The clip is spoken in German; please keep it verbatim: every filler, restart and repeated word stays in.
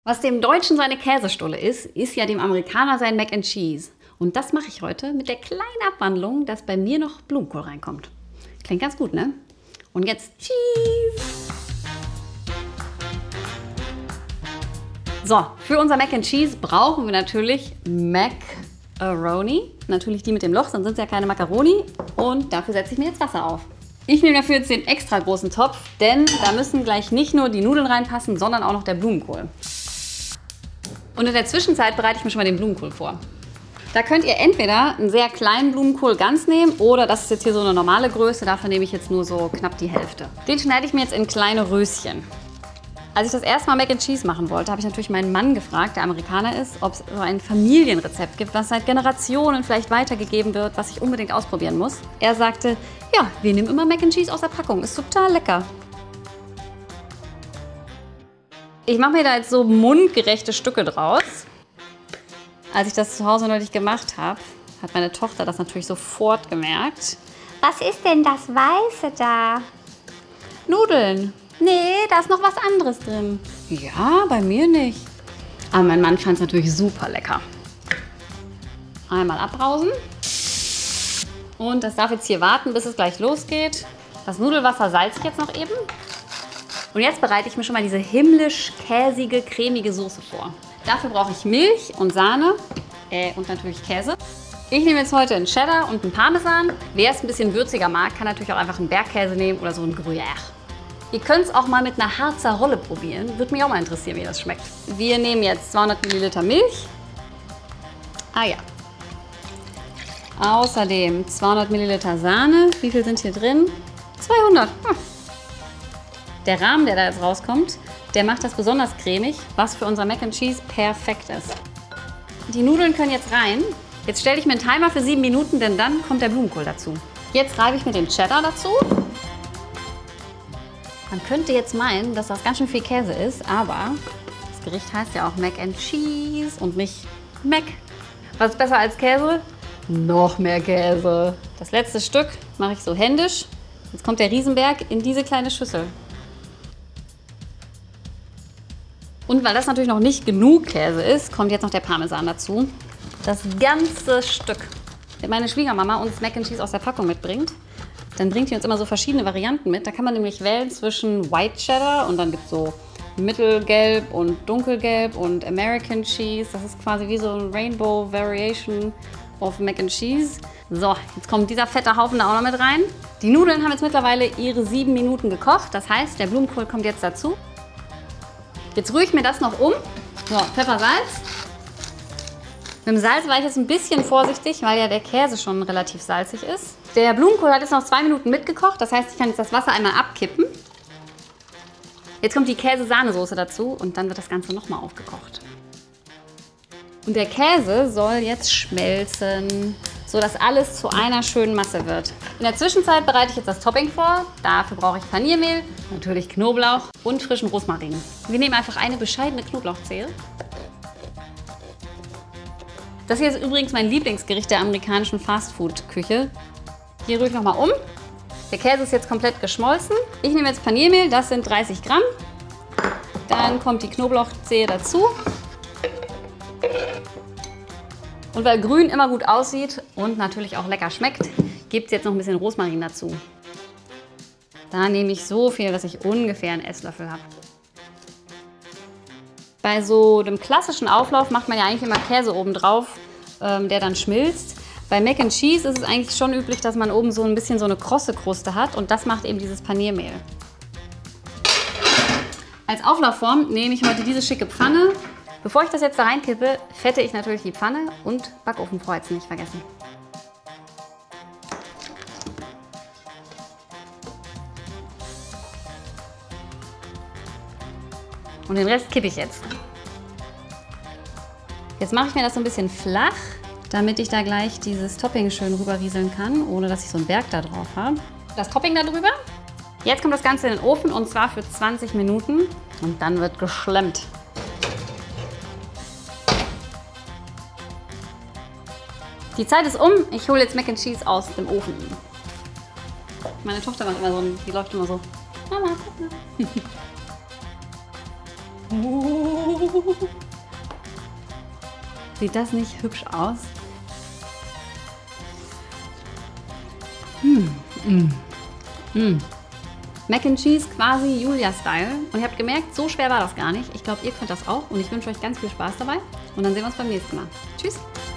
Was dem Deutschen seine Käsestulle ist, ist ja dem Amerikaner sein Mac and Cheese. Und das mache ich heute mit der kleinen Abwandlung, dass bei mir noch Blumenkohl reinkommt. Klingt ganz gut, ne? Und jetzt Cheese! So, für unser Mac and Cheese brauchen wir natürlich Macaroni. Natürlich die mit dem Loch, sonst sind es ja keine Macaroni. Und dafür setze ich mir jetzt Wasser auf. Ich nehme dafür jetzt den extra großen Topf, denn da müssen gleich nicht nur die Nudeln reinpassen, sondern auch noch der Blumenkohl. Und in der Zwischenzeit bereite ich mir schon mal den Blumenkohl vor. Da könnt ihr entweder einen sehr kleinen Blumenkohl ganz nehmen oder das ist jetzt hier so eine normale Größe, davon nehme ich jetzt nur so knapp die Hälfte. Den schneide ich mir jetzt in kleine Röschen. Als ich das erste Mal Mac and Cheese machen wollte, habe ich natürlich meinen Mann gefragt, der Amerikaner ist, ob es so ein Familienrezept gibt, was seit Generationen vielleicht weitergegeben wird, was ich unbedingt ausprobieren muss. Er sagte, ja, wir nehmen immer Mac and Cheese aus der Packung, ist total lecker. Ich mache mir da jetzt so mundgerechte Stücke draus. Als ich das zu Hause neulich gemacht habe, hat meine Tochter das natürlich sofort gemerkt. Was ist denn das Weiße da? Nudeln. Nee, da ist noch was anderes drin. Ja, bei mir nicht. Aber mein Mann fand es natürlich super lecker. Einmal abbrausen. Und das darf jetzt hier warten, bis es gleich losgeht. Das Nudelwasser salze ich jetzt noch eben. Und jetzt bereite ich mir schon mal diese himmlisch käsige, cremige Soße vor. Dafür brauche ich Milch und Sahne äh, und natürlich Käse. Ich nehme jetzt heute einen Cheddar und einen Parmesan. Wer es ein bisschen würziger mag, kann natürlich auch einfach einen Bergkäse nehmen oder so einen Gruyère. Ihr könnt es auch mal mit einer Harzer Rolle probieren. Würde mich auch mal interessieren, wie das schmeckt. Wir nehmen jetzt zweihundert Milliliter Milch. Ah ja. Außerdem zweihundert Milliliter Sahne. Wie viel sind hier drin? zweihundert. Hm. Der Rahmen, der da jetzt rauskommt, der macht das besonders cremig, was für unser Mac and Cheese perfekt ist. Die Nudeln können jetzt rein. Jetzt stelle ich mir einen Timer für sieben Minuten, denn dann kommt der Blumenkohl dazu. Jetzt reibe ich mir den Cheddar dazu. Man könnte jetzt meinen, dass das ganz schön viel Käse ist, aber das Gericht heißt ja auch Mac and Cheese und nicht Mac. Was ist besser als Käse? Noch mehr Käse. Das letzte Stück mache ich so händisch. Jetzt kommt der Riesenberg in diese kleine Schüssel. Und weil das natürlich noch nicht genug Käse ist, kommt jetzt noch der Parmesan dazu. Das ganze Stück. Wenn meine Schwiegermama uns Mac and Cheese aus der Packung mitbringt, dann bringt die uns immer so verschiedene Varianten mit. Da kann man nämlich wählen zwischen White Cheddar und dann gibt es so Mittelgelb und Dunkelgelb und American Cheese. Das ist quasi wie so ein Rainbow Variation of Mac and Cheese. So, jetzt kommt dieser fette Haufen da auch noch mit rein. Die Nudeln haben jetzt mittlerweile ihre sieben Minuten gekocht. Das heißt, der Blumenkohl kommt jetzt dazu. Jetzt rühre ich mir das noch um. So, Pfeffer, Salz. Mit dem Salz war ich jetzt ein bisschen vorsichtig, weil ja der Käse schon relativ salzig ist. Der Blumenkohl hat jetzt noch zwei Minuten mitgekocht. Das heißt, ich kann jetzt das Wasser einmal abkippen. Jetzt kommt die Käse-Sahnesoße dazu und dann wird das Ganze nochmal aufgekocht. Und der Käse soll jetzt schmelzen, sodass alles zu einer schönen Masse wird. In der Zwischenzeit bereite ich jetzt das Topping vor. Dafür brauche ich Paniermehl, natürlich Knoblauch und frischen Rosmarin. Wir nehmen einfach eine bescheidene Knoblauchzehe. Das hier ist übrigens mein Lieblingsgericht der amerikanischen Fastfood-Küche. Hier rühre ich nochmal um. Der Käse ist jetzt komplett geschmolzen. Ich nehme jetzt Paniermehl, das sind dreißig Gramm. Dann kommt die Knoblauchzehe dazu. Und weil grün immer gut aussieht und natürlich auch lecker schmeckt, gibt es jetzt noch ein bisschen Rosmarin dazu. Da nehme ich so viel, dass ich ungefähr einen Esslöffel habe. Bei so dem klassischen Auflauf macht man ja eigentlich immer Käse oben drauf, ähm, der dann schmilzt. Bei Mac and Cheese ist es eigentlich schon üblich, dass man oben so ein bisschen so eine krosse Kruste hat und das macht eben dieses Paniermehl. Als Auflaufform nehme ich heute diese schicke Pfanne. Bevor ich das jetzt da reinkippe, fette ich natürlich die Pfanne und Backofen vorheizen nicht vergessen. Und den Rest kippe ich jetzt. Jetzt mache ich mir das so ein bisschen flach, damit ich da gleich dieses Topping schön rüberrieseln kann, ohne dass ich so einen Berg da drauf habe. Das Topping da drüber. Jetzt kommt das Ganze in den Ofen und zwar für zwanzig Minuten und dann wird geschlemmt. Die Zeit ist um. Ich hole jetzt Mac and Cheese aus dem Ofen. Meine Tochter macht immer so, die läuft immer so. Mama, guck mal. Sieht das nicht hübsch aus? Hm, mm, mm. Mac and Cheese quasi Julia-Style. Und ihr habt gemerkt, so schwer war das gar nicht. Ich glaube, ihr könnt das auch. Und ich wünsche euch ganz viel Spaß dabei. Und dann sehen wir uns beim nächsten Mal. Tschüss!